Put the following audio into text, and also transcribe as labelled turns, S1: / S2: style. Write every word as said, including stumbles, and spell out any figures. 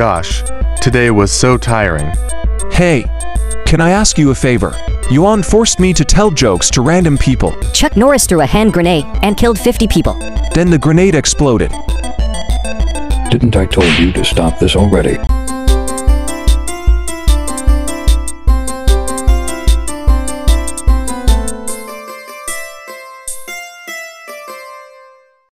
S1: gosh, today was so tiring.
S2: Hey, can I ask you a favor? I O N A forced me to tell jokes to random people.
S3: Chuck Norris threw a hand grenade and killed fifty people.
S2: Then the grenade exploded.
S4: Didn't I told you to stop this already?